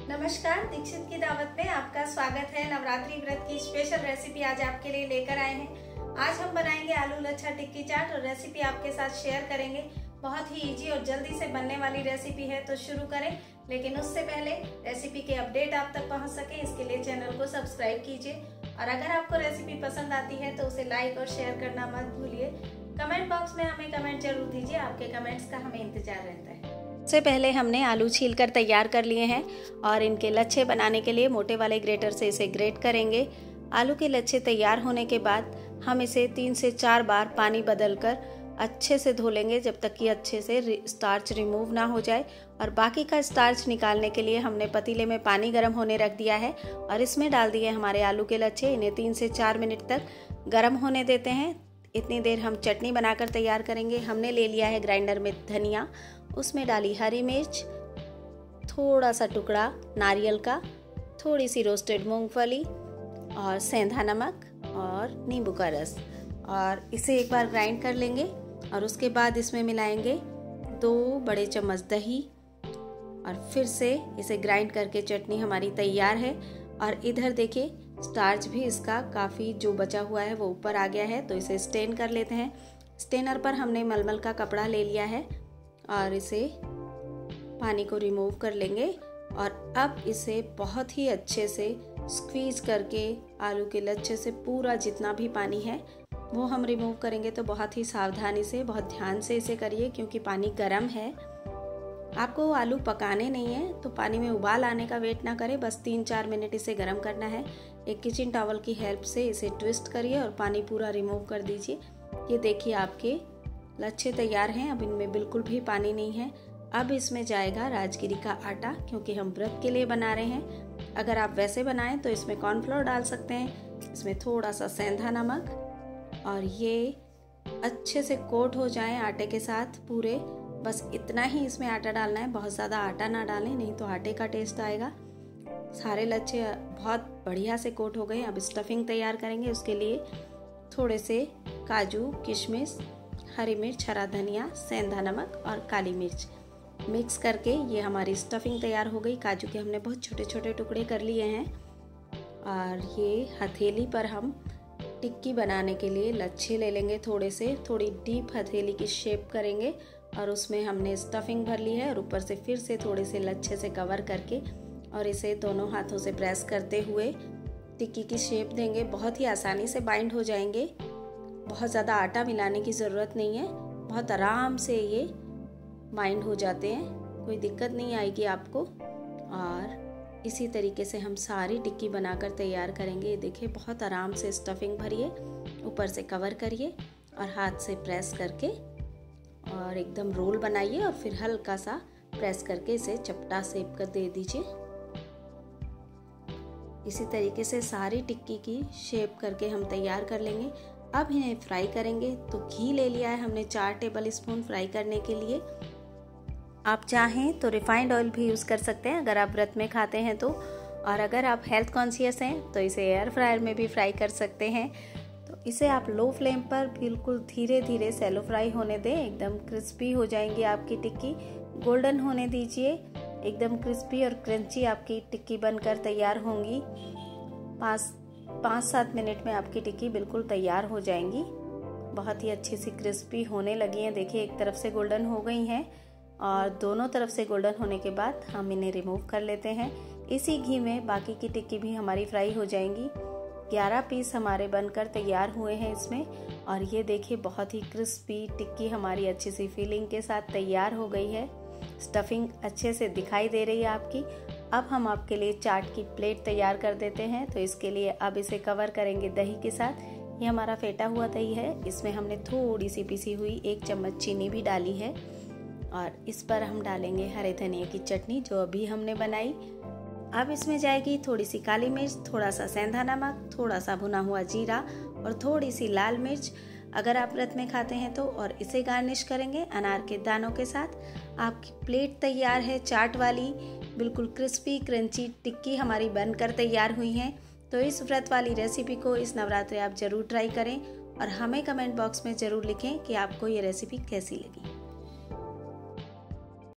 नमस्कार, दीक्षित की दावत में आपका स्वागत है। नवरात्रि व्रत की स्पेशल रेसिपी आज आपके लिए लेकर आए हैं। आज हम बनाएंगे आलू लच्छा टिक्की चाट और रेसिपी आपके साथ शेयर करेंगे। बहुत ही इजी और जल्दी से बनने वाली रेसिपी है, तो शुरू करें। लेकिन उससे पहले रेसिपी के अपडेट आप तक पहुंच सके, इसके लिए चैनल को सब्सक्राइब कीजिए और अगर आपको रेसिपी पसंद आती है तो उसे लाइक और शेयर करना मत भूलिए। कमेंट बॉक्स में हमें कमेंट जरूर दीजिए, आपके कमेंट्स का हमें इंतजार रहता है। सबसे पहले हमने आलू छीलकर तैयार कर लिए हैं और इनके लच्छे बनाने के लिए मोटे वाले ग्रेटर से इसे ग्रेट करेंगे। आलू के लच्छे तैयार होने के बाद हम इसे 3 से 4 बार पानी बदलकर अच्छे से धो लेंगे, जब तक कि अच्छे से स्टार्च रिमूव ना हो जाए। और बाकी का स्टार्च निकालने के लिए हमने पतीले में पानी गर्म होने रख दिया है और इसमें डाल दिए हमारे आलू के लच्छे। इन्हें 3 से 4 मिनट तक गर्म होने देते हैं। इतनी देर हम चटनी बनाकर तैयार करेंगे। हमने ले लिया है ग्राइंडर में धनिया, उसमें डाली हरी मिर्च, थोड़ा सा टुकड़ा नारियल का, थोड़ी सी रोस्टेड मूंगफली और सेंधा नमक और नींबू का रस, और इसे एक बार ग्राइंड कर लेंगे। और उसके बाद इसमें मिलाएंगे 2 बड़े चम्मच दही और फिर से इसे ग्राइंड करके चटनी हमारी तैयार है। और इधर देखिए स्टार्च भी इसका काफ़ी जो बचा हुआ है वो ऊपर आ गया है, तो इसे स्टेन कर लेते हैं। स्टेनर पर हमने मलमल का कपड़ा ले लिया है और इसे पानी को रिमूव कर लेंगे। और अब इसे बहुत ही अच्छे से स्क्वीज करके आलू के लच्छे से पूरा जितना भी पानी है वो हम रिमूव करेंगे। तो बहुत ही सावधानी से, बहुत ध्यान से इसे करिए, क्योंकि पानी गर्म है। आपको आलू पकाने नहीं है तो पानी में उबाल आने का वेट ना करें, बस 3-4 मिनट इसे गर्म करना है। एक किचन टॉवल की हेल्प से इसे ट्विस्ट करिए और पानी पूरा रिमूव कर दीजिए। ये देखिए आपके लच्छे तैयार हैं, अब इनमें बिल्कुल भी पानी नहीं है। अब इसमें जाएगा राजगिरी का आटा, क्योंकि हम व्रत के लिए बना रहे हैं। अगर आप वैसे बनाएं तो इसमें कॉर्नफ्लोर डाल सकते हैं, इसमें थोड़ा सा सेंधा नमक, और ये अच्छे से कोट हो जाए आटे के साथ पूरे। बस इतना ही इसमें आटा डालना है, बहुत ज़्यादा आटा ना डालें, नहीं तो आटे का टेस्ट आएगा। सारे लच्छे बहुत बढ़िया से कोट हो गए। अब स्टफिंग तैयार करेंगे। उसके लिए थोड़े से काजू, किशमिश, हरी मिर्च, हरा धनिया, सेंधा नमक और काली मिर्च मिक्स करके ये हमारी स्टफिंग तैयार हो गई। काजू के हमने बहुत छोटे छोटे टुकड़े कर लिए हैं और ये हथेली पर हम टिक्की बनाने के लिए लच्छे ले लेंगे। थोड़ी डीप हथेली की शेप करेंगे और उसमें हमने स्टफिंग भर ली है और ऊपर से फिर से थोड़े से लच्छे से कवर करके और इसे दोनों हाथों से प्रेस करते हुए टिक्की की शेप देंगे। बहुत ही आसानी से बाइंड हो जाएंगे, बहुत ज़्यादा आटा मिलाने की ज़रूरत नहीं है, बहुत आराम से ये बाइंड हो जाते हैं, कोई दिक्कत नहीं आएगी आपको। और इसी तरीके से हम सारी टिक्की बनाकर तैयार करेंगे। देखिए बहुत आराम से स्टफिंग भरिए, ऊपर से कवर करिए और हाथ से प्रेस करके और एकदम रोल बनाइए और फिर हल्का सा प्रेस करके इसे चपटा सेक कर दे दीजिए। इसी तरीके से सारी टिक्की की शेप करके हम तैयार कर लेंगे। अब इन्हें फ्राई करेंगे। तो घी ले लिया है हमने 4 टेबल स्पून फ्राई करने के लिए। आप चाहें तो रिफाइंड ऑयल भी यूज़ कर सकते हैं अगर आप व्रत में खाते हैं तो, और अगर आप हेल्थ कॉन्शियस हैं तो इसे एयर फ्रायर में भी फ्राई कर सकते हैं। तो इसे आप लो फ्लेम पर बिल्कुल धीरे धीरे सैलो फ्राई होने दें, एकदम क्रिस्पी हो जाएंगी आपकी टिक्की। गोल्डन होने दीजिए, एकदम क्रिस्पी और क्रंची आपकी टिक्की बनकर तैयार होंगी। 5-7 मिनट में आपकी टिक्की बिल्कुल तैयार हो जाएंगी। बहुत ही अच्छी सी क्रिस्पी होने लगी हैं। देखिए एक तरफ से गोल्डन हो गई हैं और दोनों तरफ से गोल्डन होने के बाद हम इन्हें रिमूव कर लेते हैं। इसी घी में बाकी की टिक्की भी हमारी फ्राई हो जाएंगी। 11 पीस हमारे बनकर तैयार हुए हैं इसमें, और ये देखिए बहुत ही क्रिस्पी टिक्की हमारी अच्छी सी फीलिंग के साथ तैयार हो गई है। स्टफिंग अच्छे से दिखाई दे रही है आपकी। अब हम आपके लिए चाट की प्लेट तैयार कर देते हैं। तो इसके लिए अब इसे कवर करेंगे दही के साथ। ये हमारा फेटा हुआ दही है, इसमें हमने थोड़ी सी पिसी हुई 1 चम्मच चीनी भी डाली है और इस पर हम डालेंगे हरे धनिया की चटनी जो अभी हमने बनाई। अब इसमें जाएगी थोड़ी सी काली मिर्च, थोड़ा सा सेंधा नमक, थोड़ा सा भुना हुआ जीरा और थोड़ी सी लाल मिर्च अगर आप व्रत में खाते हैं तो। और इसे गार्निश करेंगे अनार के दानों के साथ। आपकी प्लेट तैयार है चाट वाली, बिल्कुल क्रिस्पी क्रंची टिक्की हमारी बनकर तैयार हुई हैं। तो इस व्रत वाली रेसिपी को इस नवरात्रि आप ज़रूर ट्राई करें और हमें कमेंट बॉक्स में ज़रूर लिखें कि आपको ये रेसिपी कैसी लगी।